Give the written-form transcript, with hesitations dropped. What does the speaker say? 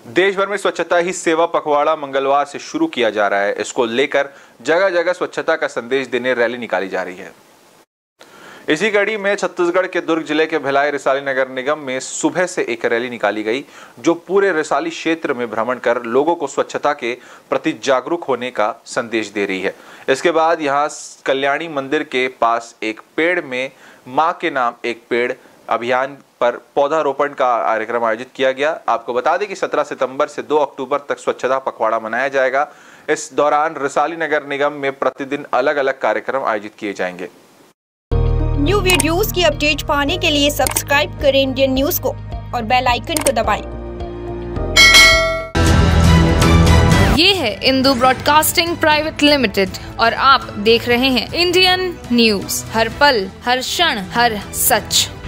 देश भर में स्वच्छता ही सेवा पखवाड़ा मंगलवार से शुरू किया जा रहा है। इसको लेकर जगह जगह स्वच्छता का संदेश देने रैली निकाली जा रही है। इसी कड़ी में छत्तीसगढ़ के दुर्ग जिले के भिलाई रिसाली नगर निगम में सुबह से एक रैली निकाली गई, जो पूरे रिसाली क्षेत्र में भ्रमण कर लोगों को स्वच्छता के प्रति जागरूक होने का संदेश दे रही है। इसके बाद यहां कल्याणी मंदिर के पास एक पेड़ में मां के नाम एक पेड़ अभियान पर पौधारोपण का कार्यक्रम आयोजित किया गया। आपको बता दें कि 17 सितंबर से 2 अक्टूबर तक स्वच्छता पखवाड़ा मनाया जाएगा। इस दौरान रिसाली नगर निगम में प्रतिदिन अलग अलग कार्यक्रम आयोजित किए जाएंगे। न्यू वीडियोस की अपडेट पाने के लिए सब्सक्राइब करें इंडियन न्यूज को और बेल आइकन को दबाएं। ये है इंदू ब्रॉडकास्टिंग प्राइवेट लिमिटेड और आप देख रहे हैं इंडियन न्यूज, हर पल, हर क्षण, हर सच।